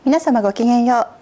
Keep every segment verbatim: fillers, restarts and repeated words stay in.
皆様ごきげんよう。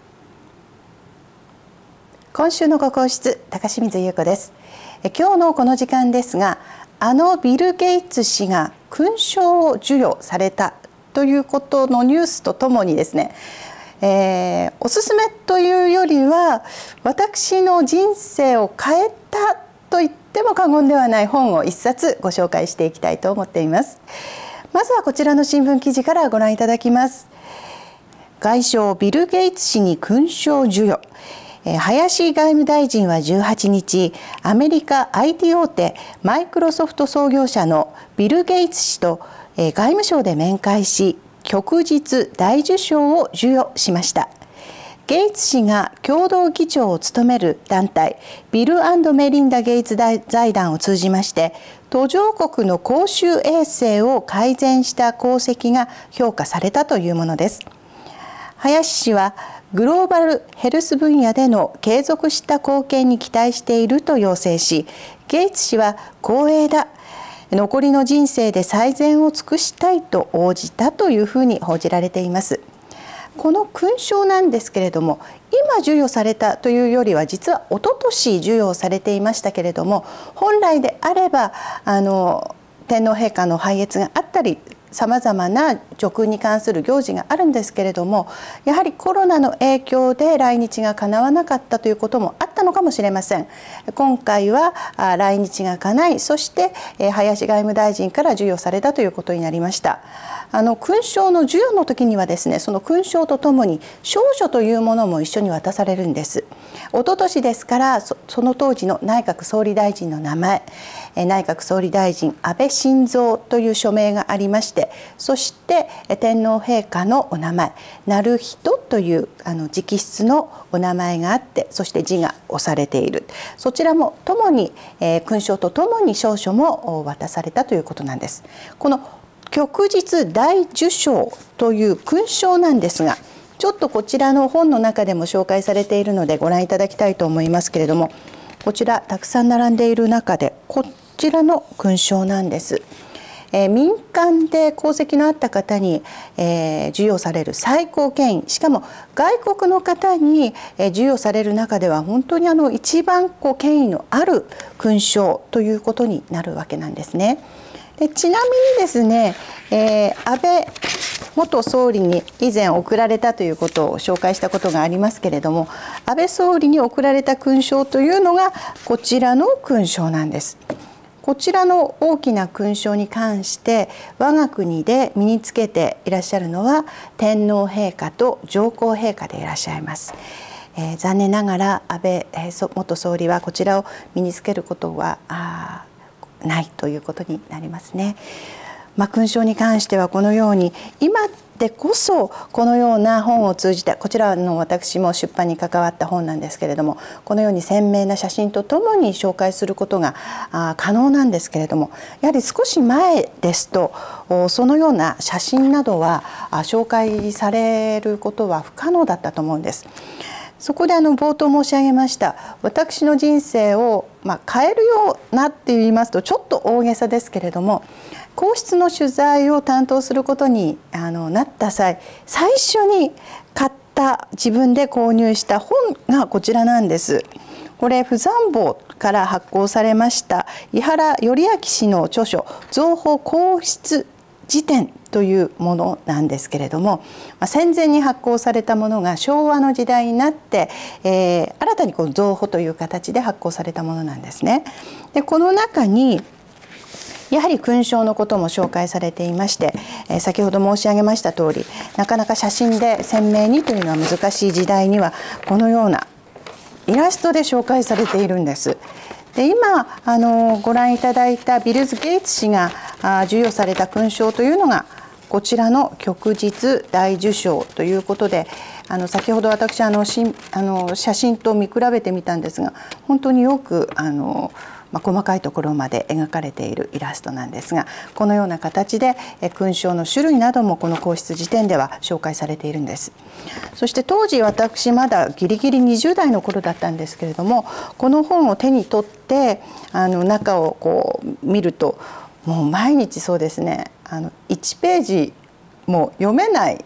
今週のご皇室、高清水優子です。え今日のこの時間ですが、あのビル・ゲイツ氏が勲章を授与されたということのニュースとともにですね、えー、おすすめというよりは私の人生を変えたと言っても過言ではない本を一冊ご紹介していきたいと思っています。まずはこちらの新聞記事からご覧いただきます。外相ビル・ゲイツ氏に勲章授与。林外務大臣はじゅうはちにち、アメリカ アイティー 大手マイクロソフト創業者のビル・ゲイツ氏と外務省で面会し、旭日大綬章を授与しました。ゲイツ氏が共同議長を務める団体ビル・アンド・メリンダ・ゲイツ財団を通じまして、途上国の公衆衛生を改善した功績が評価されたというものです。林氏はグローバルヘルス分野での継続した貢献に期待していると要請し、ゲイツ氏は光栄だ、残りの人生で最善を尽くしたいと応じたというふうに報じられています。この勲章なんですけれども、今授与されたというよりは実は一昨年授与されていましたけれども、本来であればあの天皇陛下の拝謁があったり、さまざまな叙勲に関する行事があるんですけれども、やはりコロナの影響で来日が叶わなかったということもあったのかもしれません。今回は来日が叶い、そして林外務大臣から授与されたということになりました。あの勲章の授与の時にはですね、その勲章とともに証書というものも一緒に渡されるんです。一昨年ですから、その当時の内閣総理大臣の名前、内閣総理大臣安倍晋三という署名がありまして、そして天皇陛下のお名前成人というあの直筆のお名前があって、そして字が押されている、そちらもともに、えー、勲章とともに証書も渡されたということなんです。この旭日大綬章という勲章なんですが、ちょっとこちらの本の中でも紹介されているのでご覧いただきたいと思いますけれども、こちらたくさん並んでいる中でこちらの勲章なんです。えー、民間で功績のあった方に、えー、授与される最高権威、しかも外国の方に、えー、授与される中では本当にあの一番こう権威のある勲章ということになるわけなんですね。でちなみにですね、えー、安倍元総理に以前贈られたということを紹介したことがありますけれども、安倍総理に贈られた勲章というのがこちらの勲章なんです。こちらの大きな勲章に関して我が国で身につけていらっしゃるのは天皇陛下と上皇陛下でいらっしゃいます。えー、残念ながら安倍元総理はこちらを身につけることはあないということになりますね。まあ、勲章に関してはこのように今でこそこのような本を通じて、こちらの私も出版に関わった本なんですけれども、このように鮮明な写真とともに紹介することが可能なんですけれども、やはり少し前ですとそのような写真などは紹介されることは不可能だったと思うんです。そこであの冒頭申し上げました私の人生をまあ変えるようなって言いますとちょっと大げさですけれども、皇室の取材を担当することにあのなった際、最初に買った自分で購入した本がこちらなんです。これ婦山坊から発行されました井原頼明氏の著書「造法皇室辞典」というものなんですけれども、戦前に発行されたものが昭和の時代になって、えー、新たにこう造法という形で発行されたものなんですね。でこの中にやはり勲章のことも紹介されていまして、えー、先ほど申し上げました通り、なかなか写真で鮮明にというのは難しい時代にはこのようなイラストで紹介されているんです。で今あのご覧いただいたビル・ゲイツ氏があ授与された勲章というのがこちらの旭日大綬章ということで、あの先ほど私あのしあの写真と見比べてみたんですが、本当によくあの、まあ、細かいところまで描かれているイラストなんですが、このような形で勲章の種類などもこの皇室辞典では紹介されているんです。そして当時私まだギリギリにじゅう代の頃だったんですけれども、この本を手に取ってあの中をこう見ると、もう毎日そうですね、あのいちページも読めない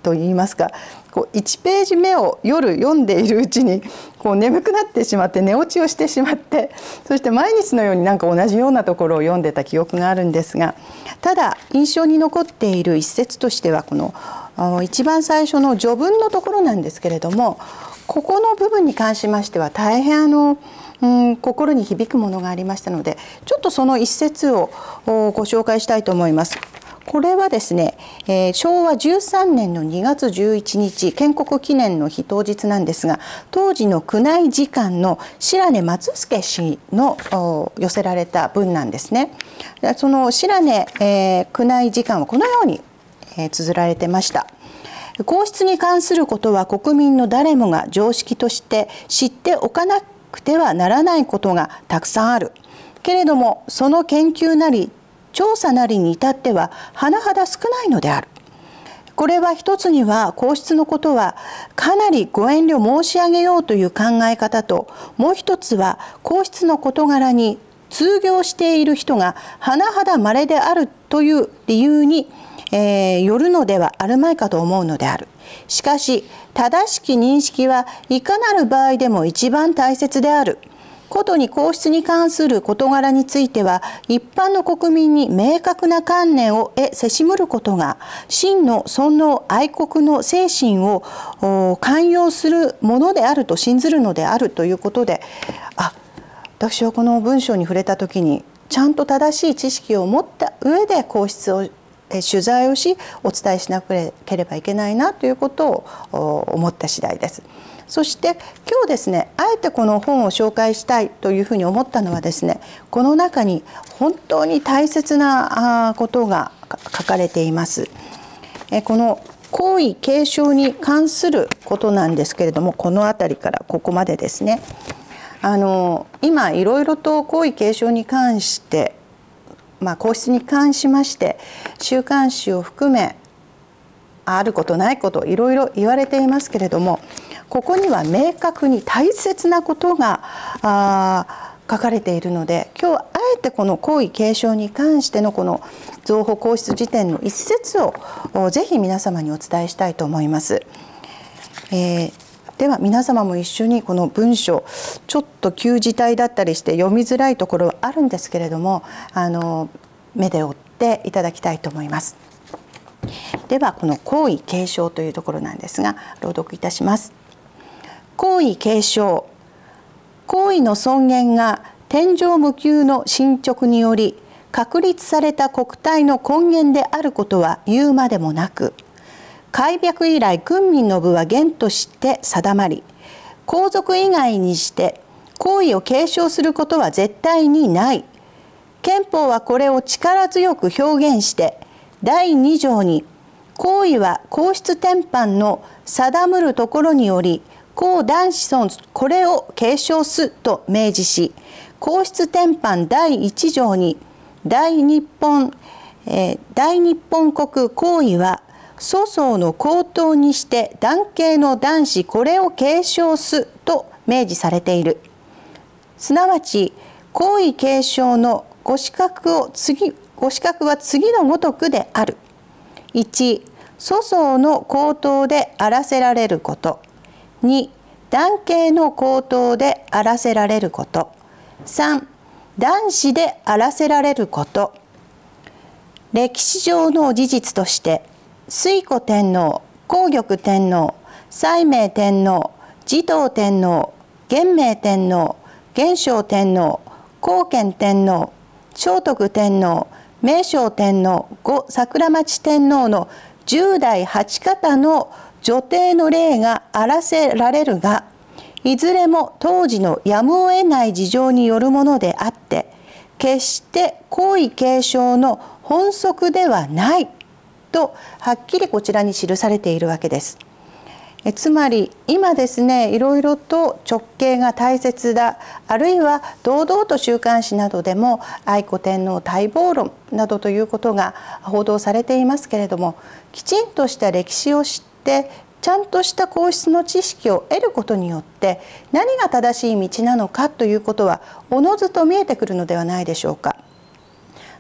といいますか、こういちページ目を夜読んでいるうちにこう眠くなってしまって寝落ちをしてしまって、そして毎日のようになんか同じようなところを読んでた記憶があるんですが、ただ印象に残っている一節としてはこの一番最初の序文のところなんですけれども、ここの部分に関しましては大変あのうん、心に響くものがありましたので、ちょっとその一節をご紹介したいと思います。これはですね、えー、しょうわじゅうさんねんのにがつじゅういちにち、建国記念の日当日なんですが、当時の宮内次官の白根松助氏の寄せられた文なんですね。その白根、えー、宮内次官はこのように、えー、綴られてました。皇室に関することは国民の誰もが常識として知っておかなくてはならないことがたくさんある。けれどもその研究なり調査なりに至っては甚だ少ないのである。これは一つには皇室のことはかなりご遠慮申し上げようという考え方と、もう一つは皇室の事柄に通行している人が甚だ稀であるという理由に、えー、よるのではあるまいかと思うのである。しかし正しき認識はいかなる場合でも一番大切である。ことに皇室に関する事柄については一般の国民に明確な観念を得せしむることが真の尊王愛国の精神を寛容するものであると信ずるのであるということで、あ、私はこの文章に触れた時にちゃんと正しい知識を持った上で皇室を取材をしお伝えしなければいけないなということを思った次第です。そして今日ですね、あえてこの本を紹介したいというふうに思ったのはですね、この中に本当に大切なことが書かれています。この皇位継承に関することなんですけれども、この辺りからここまでですね、あの今いろいろと皇位継承に関して、まあ、皇室に関しまして週刊誌を含めあることないこといろいろ言われていますけれども、ここには明確に大切なことがあ書かれているので、今日はあえてこの皇位継承に関してのこの増補皇室辞典の一節をぜひ皆様にお伝えしたいと思います。えー、では皆様も一緒にこの文章、ちょっと旧字体だったりして読みづらいところはあるんですけれども、あの目で追っていただきたいと思います。ではこの皇位継承というところなんですが、朗読いたします。皇位継承。皇位の尊厳が天上無窮の進捗により確立された国体の根源であることは言うまでもなく、開闢以来君民の部は厳として定まり、皇族以外にして皇位を継承することは絶対にない。憲法はこれを力強く表現してだいに条に、皇位は皇室典範の定むるところにより皇男子孫これを継承すと明示し、皇室典範だいいち条に大日本、えー、大日本国皇位は祖宗の皇統にして男系の男子これを継承すと明示されている。すなわち皇位継承のご資格を次ご資格は次のごとくである。いち、祖宗の皇統であらせられること。に、男系の皇統であらせられること。さん、男子であらせられること。歴史上の事実として推古天皇、皇玉天皇、斉明天皇、持統天皇、元明天皇、元正天皇、光顕天皇、聖徳天皇、明正天皇、後桜町天皇のじゅう代はち方の女帝の例があらせられるが、いずれも当時のやむを得ない事情によるものであって、決して皇位継承の本則ではないとはっきりこちらに記されているわけです。えつまり今ですね、いろいろと直系が大切だ、あるいは堂々と週刊誌などでも愛子天皇待望論などということが報道されていますけれども、きちんとした歴史を知ってちゃんとした皇室の知識を得ることによって何が正しい道なのかということはおのずと見えてくるのではないでしょうか。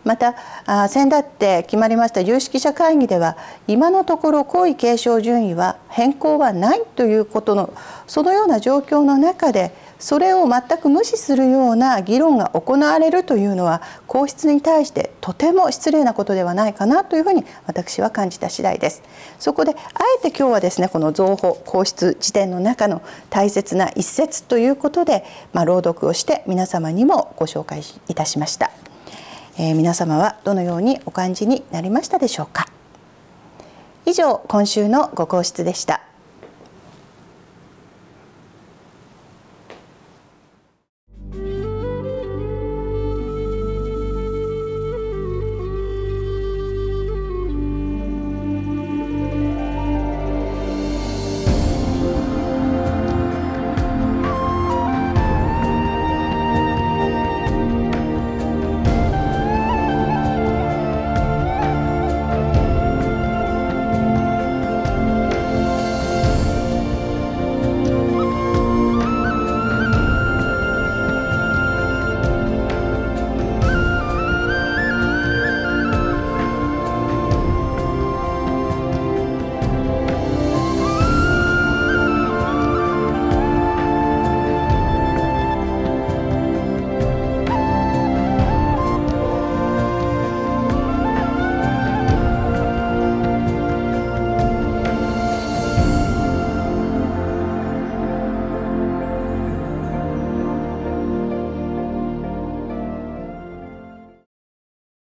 また先だって決まりました有識者会議では、今のところ皇位継承順位は変更はないということの、そのような状況の中でそれを全く無視するような議論が行われるというのは、皇室に対してとても失礼なことではないかなというふうに私は感じた次第です。そこであえて今日はですね、この造法皇室辞典の中の大切な一節ということで、まあ、朗読をして皆様にもご紹介いたしました。えー、皆様はどのようにお感じになりましたでしょうか。以上、今週のご皇室でした。